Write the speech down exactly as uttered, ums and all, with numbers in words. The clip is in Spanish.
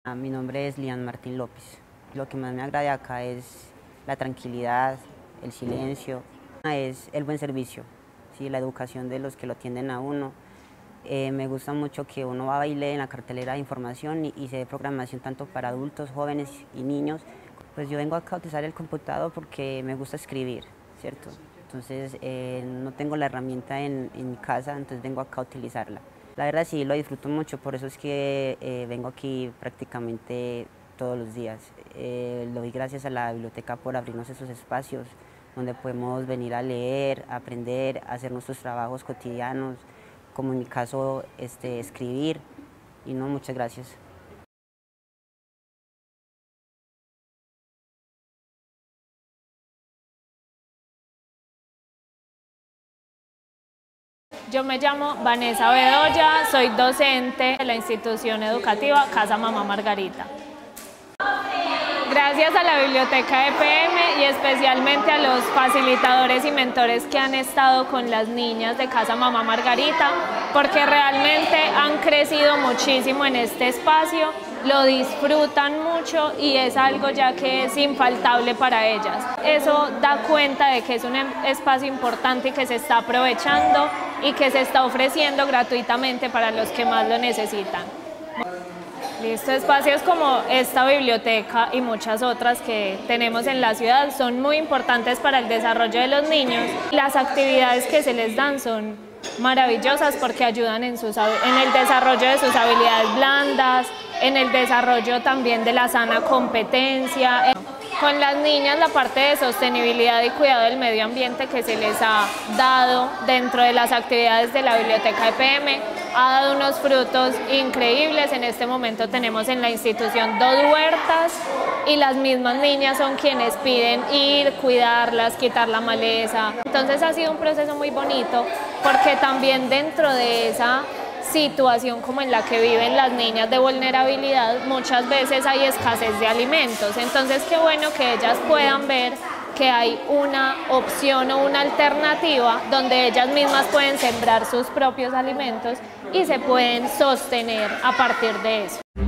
Mi nombre es Lian Martín López. Lo que más me agrada acá es la tranquilidad, el silencio, es el buen servicio, ¿sí? La educación de los que lo atienden a uno. Eh, me gusta mucho que uno va a bailar en la cartelera de información y, y se dé programación tanto para adultos, jóvenes y niños. Pues yo vengo acá a utilizar el computador porque me gusta escribir, ¿cierto? Entonces eh, no tengo la herramienta en, en mi casa, entonces vengo acá a utilizarla. La verdad sí lo disfruto mucho, por eso es que eh, vengo aquí prácticamente todos los días. Eh, lo doy gracias a la biblioteca por abrirnos esos espacios donde podemos venir a leer, a aprender, a hacer nuestros trabajos cotidianos, como en mi caso este, escribir, y no, muchas gracias. Yo me llamo Vanessa Bedoya, soy docente de la institución educativa Casa Mamá Margarita. Gracias a la Biblioteca E P M y especialmente a los facilitadores y mentores que han estado con las niñas de Casa Mamá Margarita, porque realmente han crecido muchísimo en este espacio, lo disfrutan mucho y es algo ya que es infaltable para ellas. Eso da cuenta de que es un espacio importante y que se está aprovechando y que se está ofreciendo gratuitamente para los que más lo necesitan. Listo, espacios como esta biblioteca y muchas otras que tenemos en la ciudad son muy importantes para el desarrollo de los niños. Las actividades que se les dan son maravillosas porque ayudan en, sus, en el desarrollo de sus habilidades blandas, en el desarrollo también de la sana competencia. Con las niñas la parte de sostenibilidad y cuidado del medio ambiente que se les ha dado dentro de las actividades de la Biblioteca E P M ha dado unos frutos increíbles. En este momento tenemos en la institución dos huertas y las mismas niñas son quienes piden ir, cuidarlas, quitar la maleza. Entonces ha sido un proceso muy bonito porque también dentro de esa situación como en la que viven las niñas de vulnerabilidad, muchas veces hay escasez de alimentos. Entonces qué bueno que ellas puedan ver que hay una opción o una alternativa donde ellas mismas pueden sembrar sus propios alimentos y se pueden sostener a partir de eso.